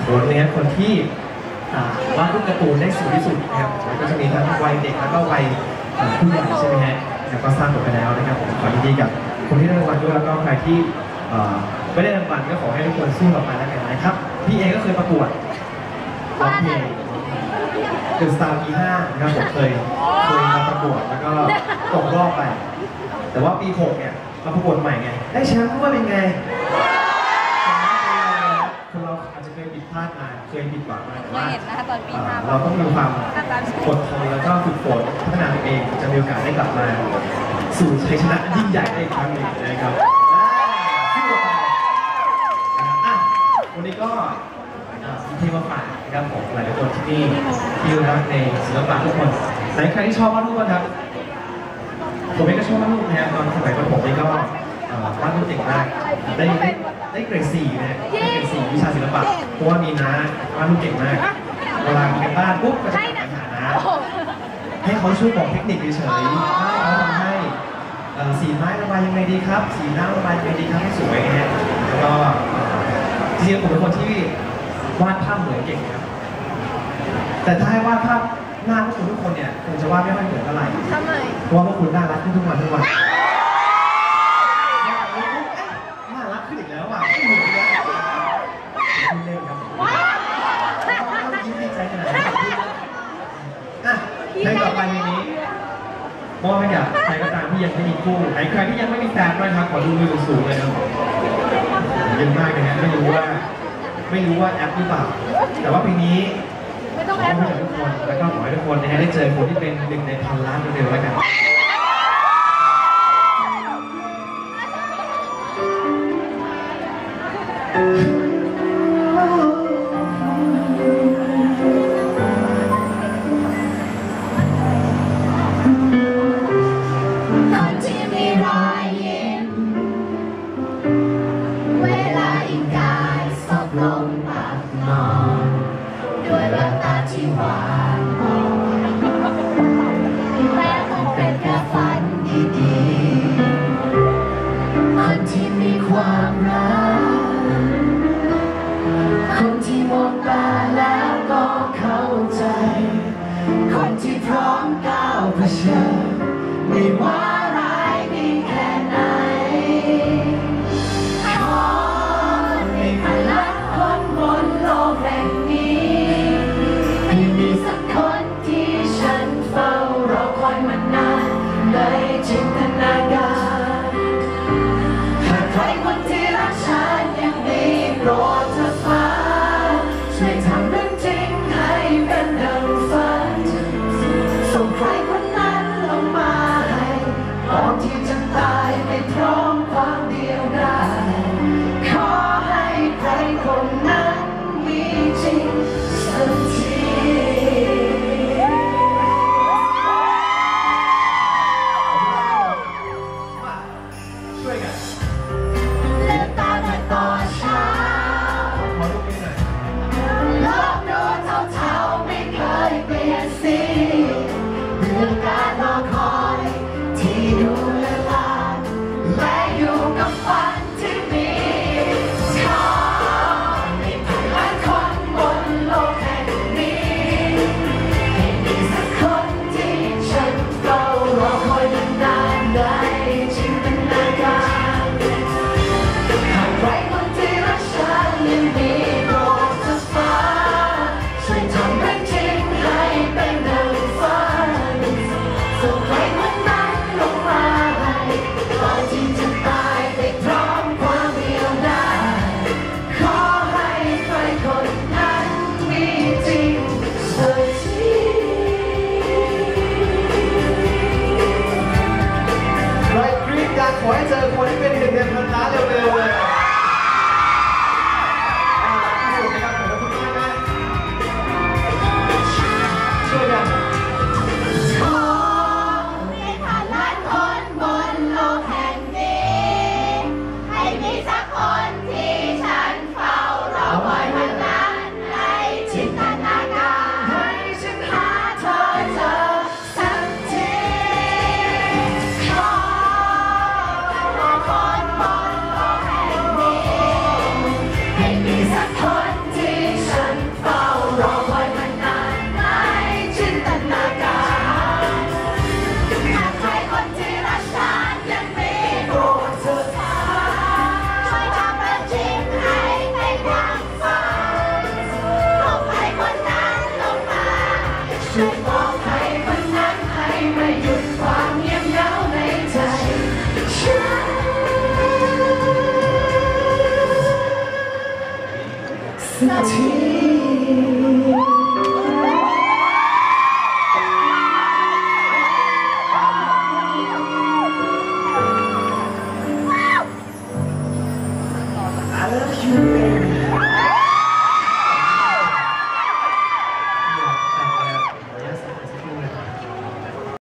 รถนี้คนที่วาดรูปการ์ตูนได้สูงที่สุดนะครับก็จะมีทั้งวัยเด็กแล้วก็วัยผู้ใหญ่ใช่ไหมฮะแล้วก็สร้างผลไปแล้วนะครับผมขอยินดีกับคนที่ได้รางวัลด้วยแล้วก็ใครที่ไม่ได้รางวัลก็ขอให้ทุกคนสู้ต่อไปแล้วกันนะครับพี่เองก็เคยประกวดร้องเพลงเดอะสตาร์ปี5นะครับผมเคยมาประกวดแล้วก็ตกรอบไปแต่ว่าปี6เนี่ยมาประกวดใหม่ไงได้แชมป์ด้วยเป็นไงคนเราอาจจะเคยผิดพลาดมาเคยผิดหวังมาแต่ว่าเราต้องมีความอดทนแล้วก็ฝึกฝนพัฒนาตัวเองจะมีโอกาสได้กลับมาสู่ชัยชนะยิ่งใหญ่ได้อีกครั้งหนึ่งนะครับวันนี้ก็มีเทมาฝากนะครับผมหลายคนที่นี่ที่รักในศิลปะทุกคนไหนใครที่ชอบวาดรูปบ้างครับผมเองก็ชอบวาดรูปนะครับตอนสมัยประถมนี่ก็วาดรูปเก่งมากได้เกรด 4นะได้เกรด 4วิชาศิลปะเพราะว่ามีน้าวาดรูปเก่งมากเวลาไปบ้านปุ๊บก็จะไปหาน้าให้เขาช่วยบอกเทคนิคเฉยๆเขาทำให้สีไม้ระบายยังไงดีครับสีน้ำระบายยังไงดีครับให้สวยนะฮะแล้วก็จริงๆผมเป็นคนที่วาดภาพเหมือนเก่งครับแต่ถ้าให้วาดภาพหน้าพวกคุณทุกคนเนี่ยคงจะวาดไม่ค่อยเหมือนเท่าไหร่ทำไมเพราะว่าพวกคุณน่ารักขึ้นทุกวันน่ารักขึ้นอีกแล้วอ่ะไม่เหมือนกันคุณเล่นครับยิ้มดีใจขนาดนี้เพลงต่อไปนี้มอบให้กับใครก็ตามที่ยังไม่มีคู่ใครที่ยังไม่มีแฟนด้วยครับขอดูมือสูงเลยครับเยอะมากเลยนะไม่รู้ว่าแอปหรือเปล่าแต่ว่าเพลงนี้ขอให้ทุกคนแล้วก็ขอให้ทุกคนได้เจอคนที่เป็น1 ใน 1,000 ล้านเร็วๆแล้วกันไม่ว่าร้ายดีแค่ไหนขอให้พลังคนบนโลกแห่งนี้ให้มีสักคนที่ฉันเฝ้ารอคอยมานานในจินตนาการหากใครคนที่รักฉันยังดีโปรดเธอฟ้าช่วยทำเรื่องจริงให้เป็นดังฝันส่งใครคนนั้นลงมาก่อนที่จะตายไปพร้อมความเดียวดายขอให้ใครคนนั้นมีจริงสักทีช่วยกันเลือกตาแต่ต่อเช้าขอรูปนี้หน่อยโลกดูเท่าๆไม่เคยเปลี่ยนสีเรื่องการรอคอยที่ดูละลายและอยู่กับฝันที่มีขอให้พลังคนบนโลกแห่งนี้ให้มีสักคนที่ฉันเฝ้ารอคอยนานๆได้จินตนาการหากใครคนที่รักฉันยังมีโปรดเธอฟ้าช่วยทำเรื่องจริงให้เป็นดังฝันส่งใครคนนั้นลงมาให้ก่อนที่จะตายไปพร้อมความเดียวดายขอให้ใครคนนั้นมีจริงสักทีใครกรี๊ดอยากขอให้เจอคนที่เป็น1 ใน 1,000 ล้านเร็วๆเลยสุดนะครับขอบคุณมากนะช่วยกันขอให้พลังคนบนโลกแห่งนี้ให้มีสักคนที่ฉันเฝ้ารอคอยมานานในจินตนาการให้ฉันหาเธอเจอสักทีขอให้คนบนโลกแห่งนี้ให้มีสักคนที่ฉันนาที